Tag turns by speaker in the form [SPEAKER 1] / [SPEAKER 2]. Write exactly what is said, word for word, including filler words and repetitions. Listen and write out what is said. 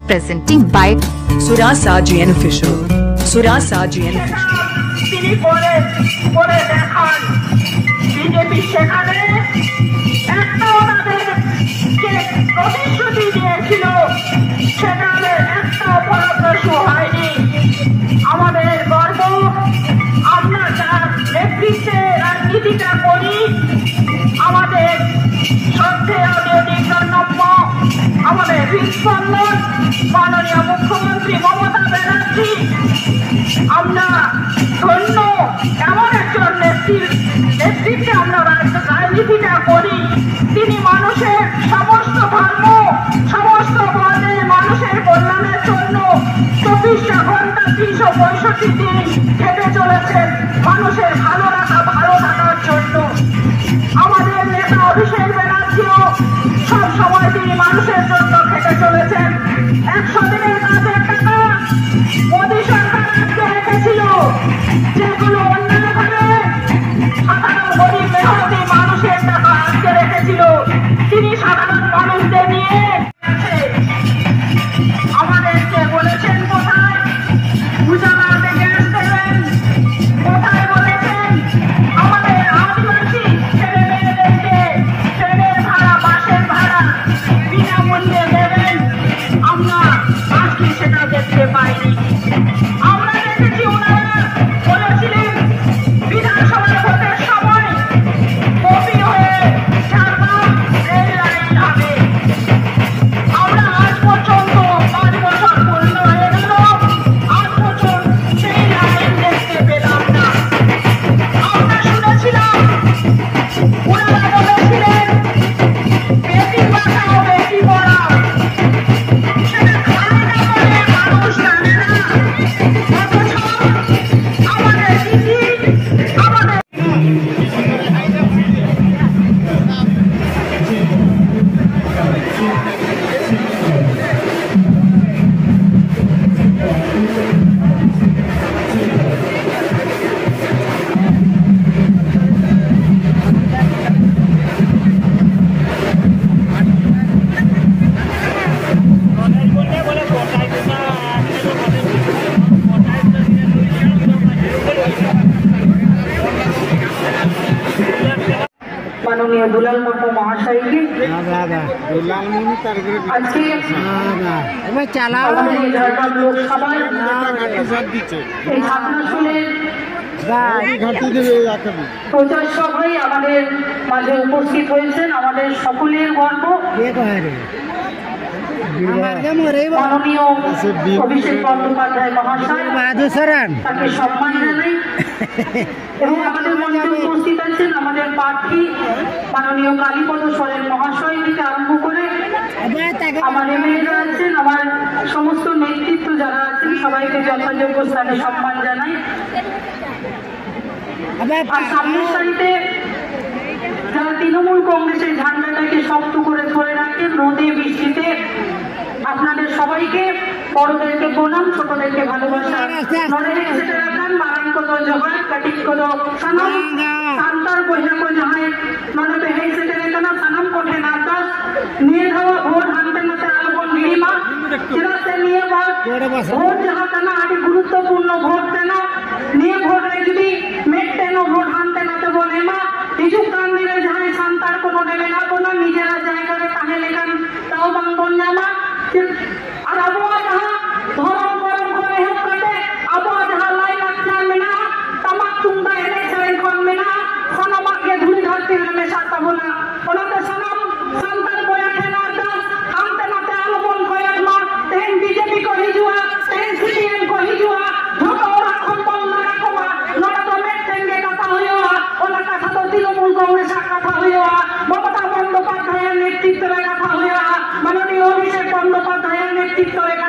[SPEAKER 1] presenting by
[SPEAKER 2] Surasa G N Official. Surasa G N Official.
[SPEAKER 3] তিনি করে করে দেখান বিজেপি সেখানে একটা ওনাদের যে প্রতিশ্রুতি দিয়েছিল সেখানে একটা ফলপ্রসূ হয়নি। আমাদের গর্ব আমরা যার নেতৃত্বে রাজনীতিটা করি, আমাদের শ্রদ্ধেয় প্রণম্য আমাদের হৃদস্পন্দন মাননীয় মুখ্যমন্ত্রী মমতা ব্যানার্জি, আমরা ধন্য এমন একজন নেতৃত্বে আমরা রাজনীতিটা করি। তিনি মানুষের সমস্ত ধর্ম সমস্ত বর্ণের মানুষের কল্যাণের জন্য চব্বিশটা ঘন্টা তিনশো পঁয়ষট্টি দিন খেটে চলেছেন মানুষের ভালো রাখা ভালো থাকার জন্য। আমাদের নেতা অভিষেক ব্যানার্জিও সব সময় তিনি মানুষের জন্য খেটে চলেছেন। একশো দিনের কাজের টাকা মোদী সরকার আটকে রেখেছিল, যেগুলো অন্যায়ভাবে সাধারণ গরিব মেহনতি মানুষের টাকা আটকে রেখেছিল, তিনি সাধারণ মানুষদের নিয়ে আমাদেরকে বলেছেন কোথায় উজালাতে গ্যাস দেবেন, কোথায় বলেছেন আমাদের আদিবাসী ছেলে মেয়েদেরকে ট্রেনের ভাড়া বাসের ভাড়া বিনামূল্যে দেবেন। আমরা আজকে সেটা দেখতে পাইনি। আমরা দেখেছি ওনারা বলেছিলেন বিধানসভার ভোটের সময় কপি হয়ে ঝাড়গ্রাম রেল লাইন হবে। আমরা আজ পর্যন্ত পাঁচ বছর পূর্ণ হয়ে গেল, আজ বছর সেই লাইন দেখতে পেলাম না। আমরা শুনেছিলাম ওনারা বলেছিলেন বেটি বাঁচাও বেটি পড়াও, সেটা খায় না বলে মানুষ জানে না। অথচ আমাদের দিদি আমাদের মাননীয় দুলাল মুর্মু মহাশয়কে আজকে আমাদের এই ঝাড়গ্রাম লোকসভায় এই ঘটনাশুনের প্রচার সভায় আমাদের মাঝে উপস্থিত হয়েছেন আমাদের সকলের গর্ব মাননীয় অভিষেক বন্দ্যোপাধ্যায় মহাশয়, তাকে সম্মান জানাই। এবং আমাদের মধ্যে উপস্থিত আছেন আমাদের প্রার্থী মাননীয় কালীপদ সোরেন মহাশয় থেকে আরম্ভ করে আমার এমএলএরা আছেন, আমার সমস্ত নেতৃত্ব যারা আছেন সবাইকে যথাযোগ্য স্থানে সম্মান জানাই। আর সামনের সারিতে যারা তৃণমূল কংগ্রেসের ঝান্ডাটাকে শক্ত করে ধরে রাখেন রোদে বৃষ্টিতে, আপনাদের সবাইকে বড়দেরকে প্রণাম, ছোটদেরকে ভালোবাসা। নড়ে সেটা রাখান মারান কত জহার কাটিক কত সানাম সান্তার পয়সা কো জাহায় নড়ে হেই সেটা রাখানা সানাম কোঠে নাতাস নিয়ে ধাওয়া ভোট হানতে নাতে আলোকন গিরিমা চিরাতে নিয়ে ভোট যাহা কানা আদি গুরুত্বপূর্ণ ভোট কেন নিয়ে ভোট রেখবি মেটেন ভোট হানতে নাতে বলে মা হিজুক কান দিলে যাহায় সান্তার কোনো দেবে না কোনো নিজেরা জায়গায় তাহে লেখান তাও বাংবন জামা। আর আবহাওয়া যাহা ধরম গরম করে হেপ কাটে আবহাওয়া যাহা লাই লাকচার মেনা তামাক তুমদা এনে সেরেন খন মেনা সনমাকে ধুলি ধরতে মেশা তাবনা ওনাতে সনম সন্তান বয়া খেনা দাস হামতে নাতে আলোবন কয়ার মা তেন বিজেপি কো হিজুয়া তেন সিপিএম কো হিজুয়া ধোকা ওরা খম্বল না রাখবা নড়া তো মেটেঙ্গে কথা হইয়া ওনা কথা তো তৃণমূল কংগ্রেসের কথা হইয়া মমতা বন্দ্যোপাধ্যায়ের নেতৃত্বে কথা হইয়া মাননীয় অভিষেক বন্দ্যোপাধ্যায়ের নেতৃত্বে